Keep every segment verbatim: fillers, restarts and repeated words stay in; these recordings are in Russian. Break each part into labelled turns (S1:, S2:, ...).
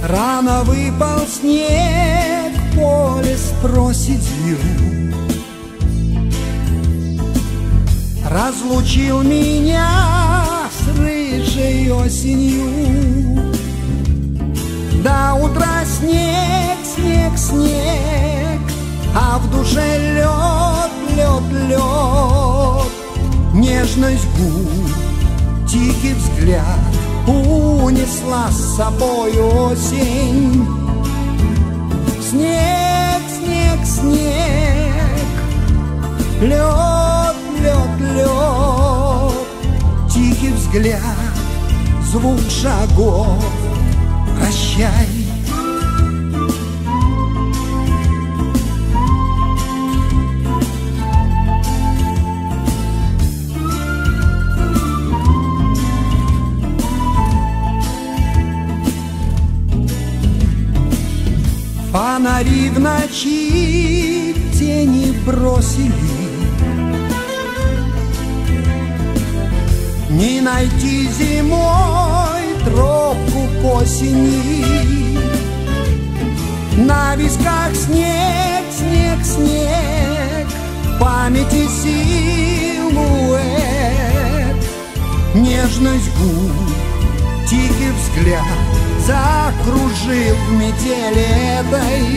S1: Рано выпал снег, поле с проседью, разлучил меня с рыжей осенью. До утра снег, снег, снег, а в душе лед, лед, лед. Нежность губ, тихий взгляд унесла с собой осень. Снег, снег, снег, лед, лед, лед. Тихий взгляд, звук шагов, прощай. Фонари в ночи тени бросили, не найти зимой тропку к осени. На висках снег, снег, снег, в памяти силуэт. Нежность губ, тихий взгляд закружил в метели этой.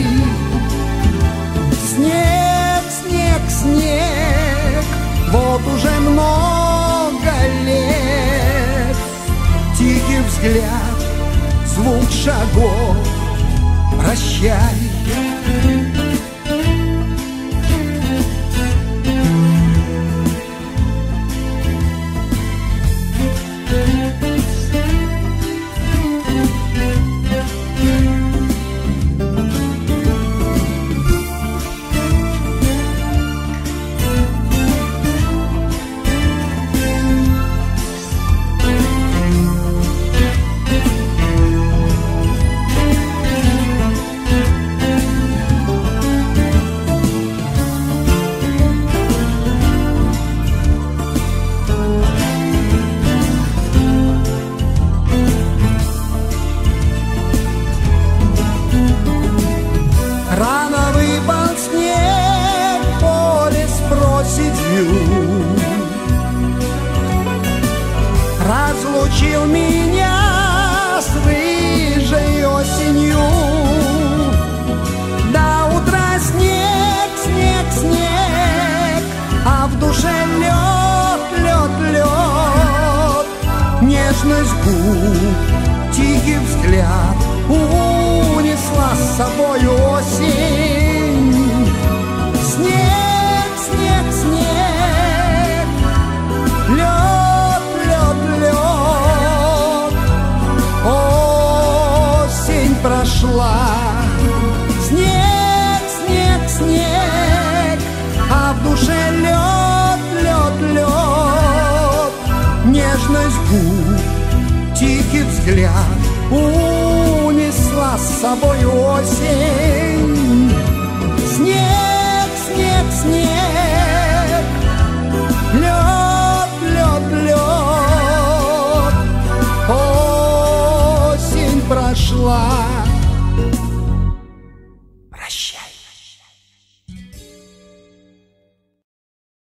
S1: Снег, снег, снег, вот уже много лет. Тихий взгляд, звук шагов, прощай. Рано выпал снег, поле с проседью, разлучил меня с рыжей осенью. До утра снег, снег, снег, а в душе лед, лед, лед. Нежность губ, тихий взгляд унесла с собой осень. Снег, снег, снег, лед, лед, лед. Осень прошла. Снег, снег, снег, а в душе лед, лед, лед. Нежность губ, тихий взгляд унесла с собой осень. Снег, снег, снег, лед, лед, лед. Осень прошла.